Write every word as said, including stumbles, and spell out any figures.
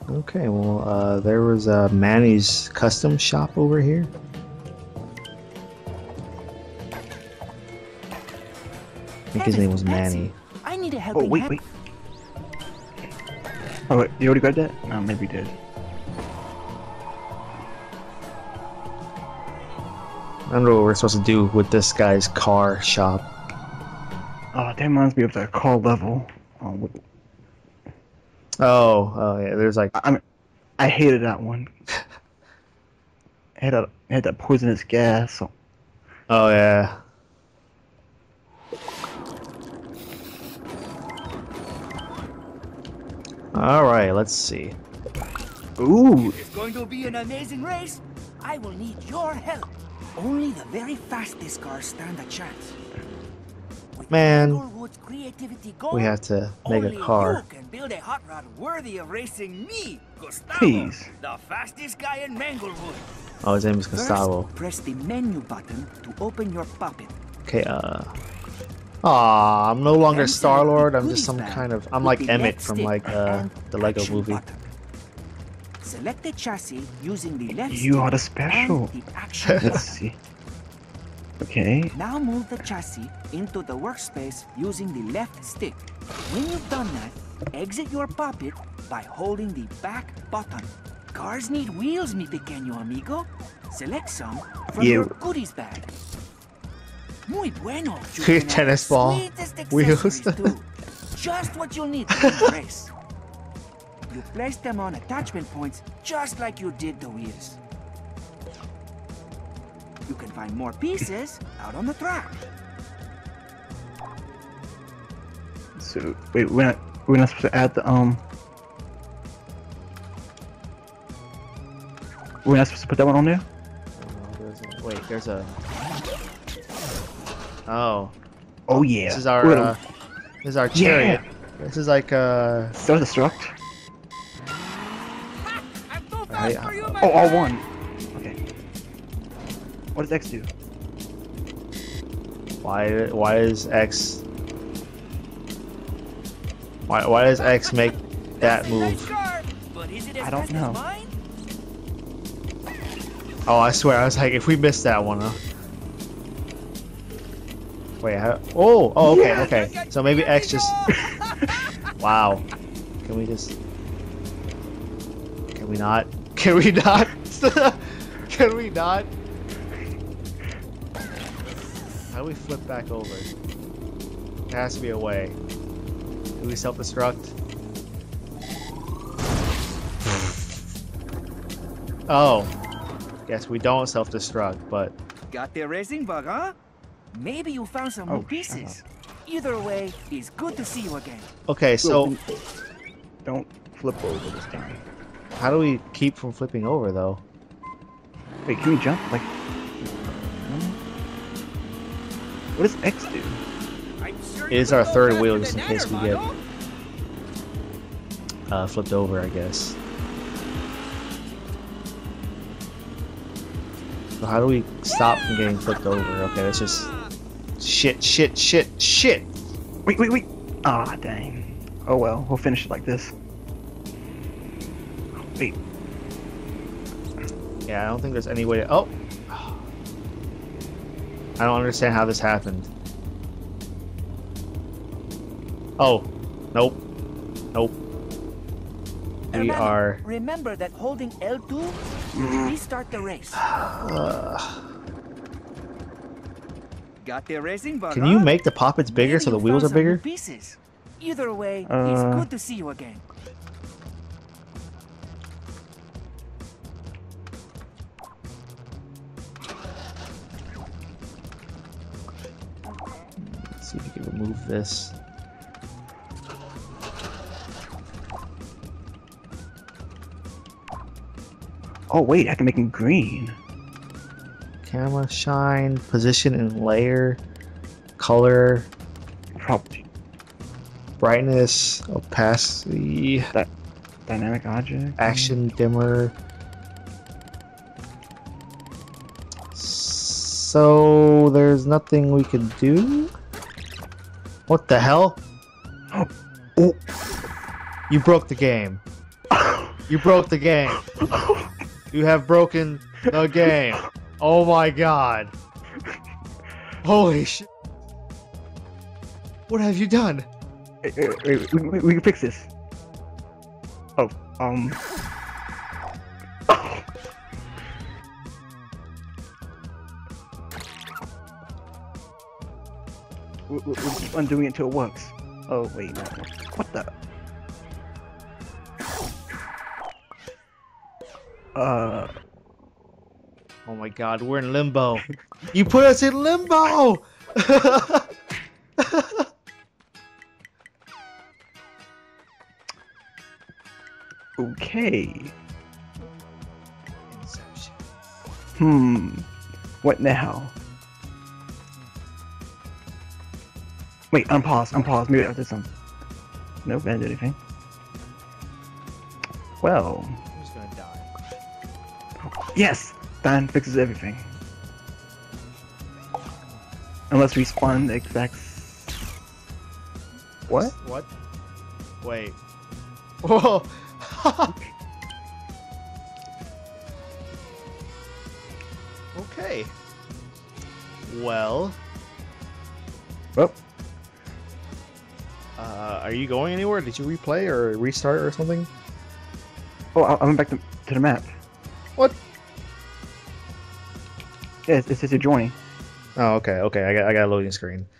Okay, well, uh, there was uh, Manny's custom shop over here. I think his name was Manny. I need a Oh, helping wait, hand. wait. Oh, wait, you already grabbed that? No, maybe you did. I don't know what we're supposed to do with this guy's car shop. Oh, that reminds me of the car level. Oh, wait. Oh, oh yeah, there's like... I, I mean, I hated that one. It had, a, it had that poisonous gas. So. Oh yeah. Alright, let's see. Ooh! It's going to be an amazing race. I will need your help. Only the very fastest cars stand a chance. With Man, Manglewood's creativity going, we have to make only a car. you can build a hot rod worthy of racing me, Gustavo, Please. the fastest guy in Manglewood. Oh, his name is Gustavo. First, press the menu button to open your puppet. Okay, uh... Aw, I'm no longer Then Star-Lord, select I'm the just some goodies kind of... bag I'm with like the Emmett left from stick like, uh, and the Lego action movie. button. Select the chassis using the left You stick are the special. and the action button. Let's see. Okay. Now move the chassis into the workspace using the left stick. When you've done that, exit your puppet by holding the back button. Cars need wheels, mi pequeño amigo. Select some from Yeah. your goodies bag. Muy bueno. You can add Tennis the ball. sweetest Wheels. accessories, too. Just what you'll need to win the race. You place them on attachment points just like you did the wheels. You can find more pieces out on the track. So, wait, we're not, we're not supposed to add the, um... We're not supposed to put that one on there? Wait, there's a... Oh. Oh, yeah. This is our, We're uh... gonna- This is our chariot. Yeah. This is like, uh... Self-destruct? I'm too fast Right. for you, my Oh, all friend. one. Okay. What does X do? Why, why does X... Why, why does X make that That's a nice move? car, but is it as I don't fast know. as mine? Oh, I swear, I was like, if we missed that one, huh? Wait, how... Oh, oh, okay, Yeah. okay. So maybe X just... Wow. Can we just... Can we not? Can we not? Can we not? How do we flip back over? There has to be a way. Do we self-destruct? Oh. Yes, we don't self-destruct, but... Got the racing bug, huh? Maybe you found some Oh, new pieces. Either way, it's good to see you again. Okay, so... Don't flip over this time. How do we keep from flipping over, though? Wait, can we jump? Like... What does X do? I'm sure It is our third wheel, just in case we get... Uh, flipped over, I guess. So how do we stop from getting flipped over? Okay, let's just... Shit, shit, shit, shit! Wait, wait, wait! Ah, dang. Oh well, we'll finish it like this. Wait. Yeah, I don't think there's any way to... Oh! I don't understand how this happened. Oh. Nope. Nope. We Hermano, are... Remember that holding L two will restart the race. Uh, Got the racing bug, can you huh? make the poppets bigger Maybe so the you wheels are found some new bigger? Pieces. Either way, it's Uh. good to see you again. Let's see if we can remove this. Oh wait, I can make him green. Camera shine, position and layer, color, Property. brightness, opacity, That dynamic object. action dimmer. So there's nothing we could do? What the hell? Oh, You broke the game. You broke the game. You have broken the game. Oh my god. Holy shit. What have you done? Wait, wait, wait, we, we, we can fix this. Oh, um. Oh. We, we, we keep undoing it until it works. Oh, wait, no. What the? Uh. Oh my god, we're in limbo. You put us in limbo! Okay. Inception. Hmm. What now? Wait, unpause, unpause. Maybe I did some. Nope, I didn't do anything. Well. Who's gonna die? Yes! Dan fixes everything. Unless we spawn the exact. What? What? Wait. Whoa! Okay. Well. Well. Uh, are you going anywhere? Did you replay or restart or something? Oh, I, I went back to, to the map. What? Yeah, it says you're joining. Oh, okay, okay. I got, I got a loading screen.